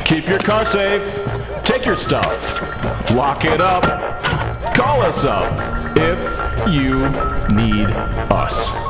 Keep your car safe. Take your stuff. Lock it up. Call us up if you need us.